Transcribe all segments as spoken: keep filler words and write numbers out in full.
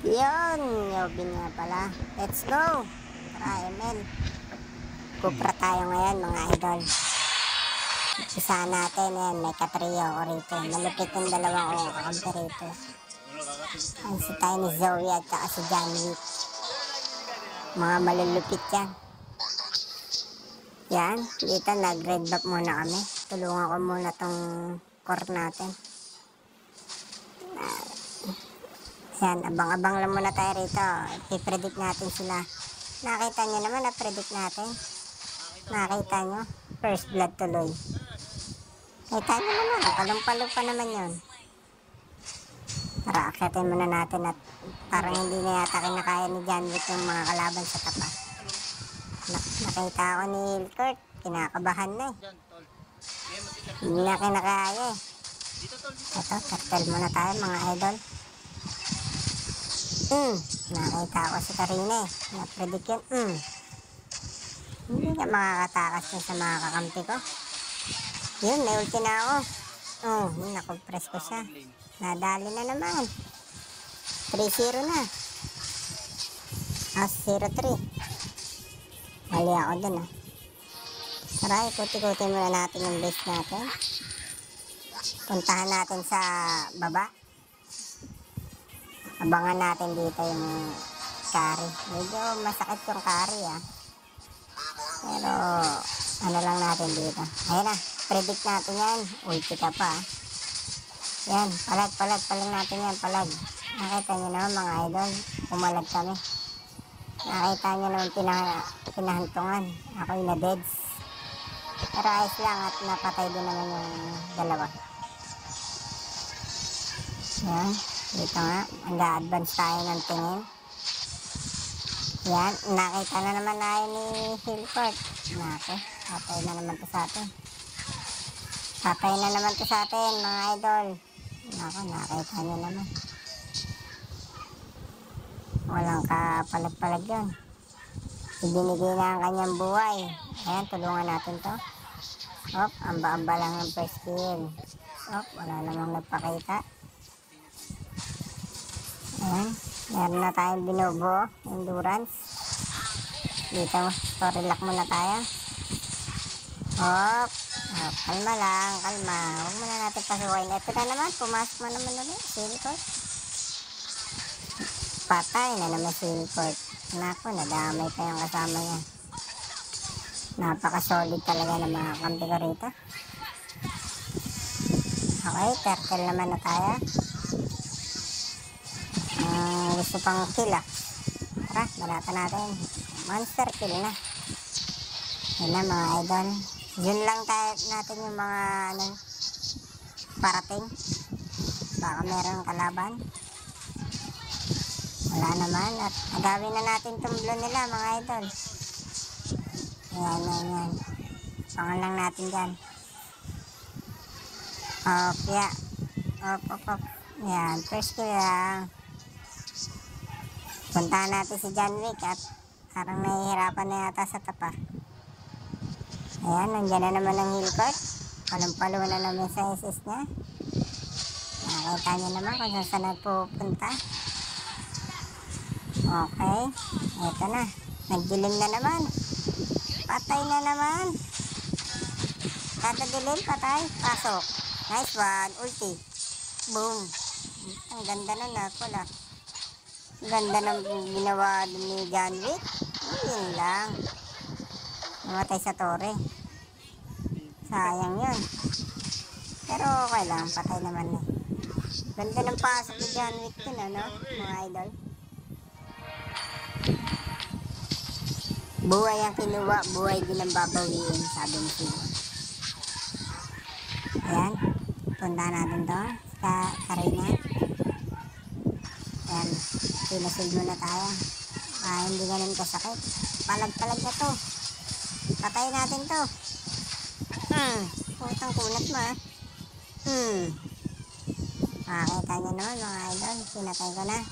Yun, Yobin nga pala. Let's go! Tara, M L. Kupra tayo ngayon, mga idol. Isa natin, yan, may katrio ko rito. Malupit yung dalawang ko kakampi rito. Ang si tayo ni Zoe at saka si John Wick. Mga malulupit yan. Yan, dito nag-red buff muna kami. Tulungan ko muna tong core natin. Uh, yan, abang-abang lang muna tayo rito. I-predict natin sila. Nakita nyo naman, na-predict natin. Nakita nyo, first blood tuloy. Kita nyo naman, palong-palo pa naman yun. Tara, akyatin muna natin at parang hindi na yata kinakaya ni John Wick yung mga kalaban sa tapa. Nakita ako ni Hilkert, kinakabahan na eh. Hindi na kinakaya eh. Ito, turtle muna tayo mga idol. Hmm, nakita ako si Karina eh. Na-predict yun. Hmm. Hindi na makakatakas yun sa mga kakampi ko. Yun, may ulti na ako. Oh, nakompress ko siya. Nadali na naman. three zero na. Ah, zero three. Mali ako dun ah. Tara, ikuti-kuti muna natin yung base natin. Puntahan natin sa baba. Abangan natin dito yung carry. Medyo masakit yung carry ah. Pero ano lang natin dito. Ayan na, predict natin yan. Ulti ka pa ah. Yan, palag, palag, palag natin yan, palag. Nakita nyo naman mga idol, pumalag kami. Nakita nyo naman pinah pinahantungan. Ako yung na-deads. Pero ayos lang at napatay din naman yung dalawa. Yan, dito nga, mag-advance tayo ng tingin. Yan, nakita na naman tayo ni Hilkert. Nako, patay na naman to sa atin. Patay na naman to sa atin mga idol. Nako, nakita nyo naman. Walang kapalag-palag yun. Ibinigay na ang kanyang buhay. Ayan, tulungan natin to. Hop, amba-amba lang ang first kill. Hop, wala namang nagpakita. Ayan, meron na tayong binubuo. Endurance. Dito, story lock muna tayo. Hop. Hop, kalma lang, kalma. Huwag muna natin pasukain. Ito na naman, pumasok mo naman ulit. Silcourt. Patay na naman Silcourt. Nako, nadamay pa yung kasama niya. Napaka-solid talaga ng mga kampi ko rito. Okay, turtle naman na tayo. Uh, gusto pang kill ah. Tara, balata natin. Monster kill na. Yun na mga idol. Yun lang tayo natin yung mga ano, parating. Baka meron kalaban. Wala naman. At agawin na natin itong blue nila mga idol. Ayan, yan, yan. Pangan lang natin dyan. Op, yeah. Op, op, op. Yan, first kill lang. Puntahan natin si John Wick at parang nahihirapan na yata sa tapa. Ayan, nandiyan na naman ang Hilkert. Palumpalo na naman sa S S niya. Nakita niyo naman kung saan na pupunta. Okay, ito na. Nagdilim na naman. Patay na naman. Kada dilim, patay. Pasok. Nice one. Ulti. Boom. Ang ganda na na. Wala. Ganda ng ginawa ni John Wick. Yun lang. Namatay sa tore. Sayang yun. Pero okay lang. Patay naman eh. Ganda ng pasok ni John Wick yun, ano? Mga idol. Buhay ang kinuha, buhay din ang babawiin, sabi ni Sigo. Ayan. Punta natin to. Sa Karina. Ayan. Pinasid muna tayo. Ah, hindi ganun kasakit. Palag-palag na to. Patay natin to. Hmm. Putang kunat mo ah. Hmm. Makakita nyo naman mga idol. Pinatay ko na.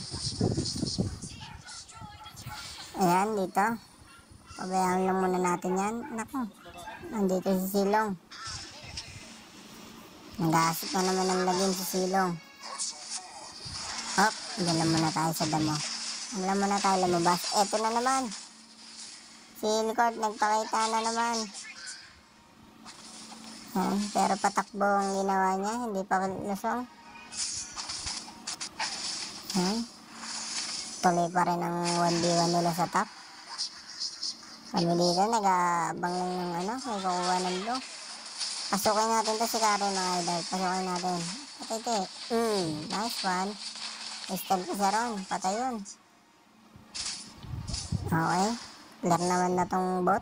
Ayan, dito. Pabayaan lang muna natin yan. Naku. Nandito si Silong. Nag-aasip na naman ang lagin si Silong. Hop. Diyan na muna tayo sa damo. Wala muna tayo lumabas. Eto na naman. Si Hilcourt nagpakita na naman. Ayan, pero patakbo ang ginawa niya. Hindi pa lusong. Ayan. Tuloy pa rin ang one v one nila sa top. Kami dito nag-aabang lang ng ano. May kukuha ng blue. Pasukin natin to si Karen mga idol. Pasukin natin. Patay ito eh. Mm, nice one. Style ko siya ron. Patay yun. Okay. Clear naman na tong bot.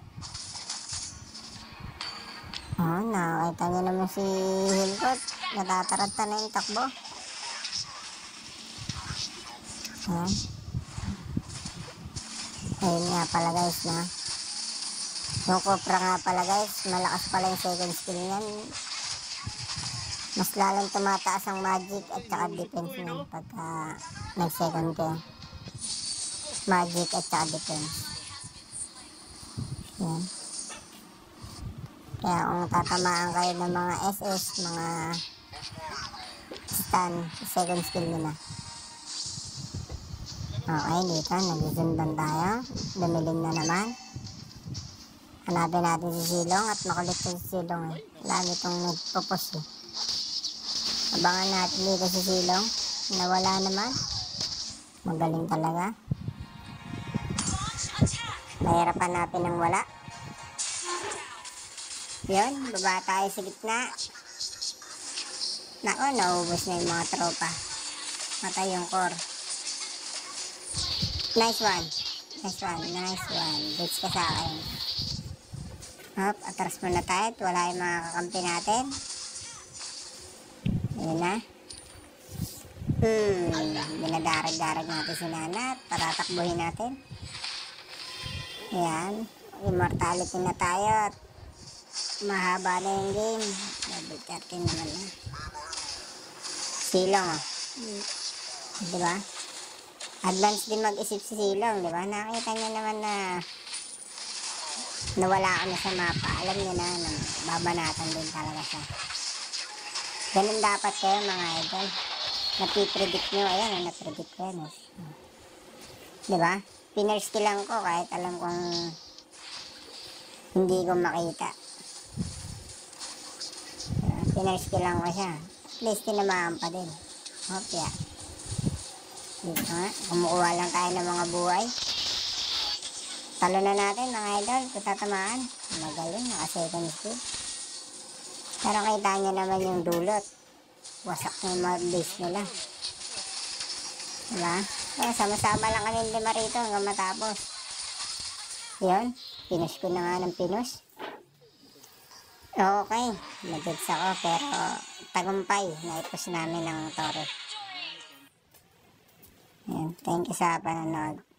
Oh, nakakita niya naman si Hilcourt. Natataranta na yung takbo. Ayan. Ayun nga pala guys na. Yung Copra nga pala guys. Malakas pala yung second skill niyan. Mas lalong tumataas ang magic at saka defense niyan pagka nag-second kayo. Magic at saka defense. Yan. Kaya kung tatamaan kayo ng mga S S, mga stun, second skill nila. Okay, dito, nag-zundan tayo. Dumilim na naman. Hanapin natin si Silong at makulit si Silong eh. Lagi itong nagpo-push eh. Abangan natin dito si Silong. Nawala naman. Magaling talaga. Mahirap hanapin ng wala. Yun, baba tayo sa gitna. Nako, naubos na yung mga tropa. Matay yung core. Nice one. Nice one, nice one. Ditch ka sa akin. Hop, atras muna tayo. Wala yung mga kakampi natin. Yun na. Hmm, binadarag-darag natin si Nana. Patatakbuhin natin. Ayan. Immortality na tayo. Mahaba na yung game. Double thirteen naman na. Silong oh. Diba? Advance din mag-isip si Silong. Diba? Nakita niya naman na nawala ka na sa mapa. Alam niya na na babanatan din talaga siya. Ganun dapat kayo mga idol. Napipredict nyo. Ayan, napredict ko yan. Eh. Diba? Piners lang ko kahit alam kong hindi ko makita. Piners lang ko siya. At least tinamaan pa din. Hopya. Dito nga. Kumukuha lang tayo ng mga buhay. Talo na natin mga idol. Kung tatamaan. Magaling. Naka-second skill. Pero kita nyo naman yung dulot. Wasak na yung mga base nila. Diba? Kaya sama-sama lang kami lima rito hanggang matapos. Yun. Pinush ko na nga ng pinush. Okay. Nag-gets ako pero tagumpay. Naipos namin ang toro. Yan. Thank you sa panonood.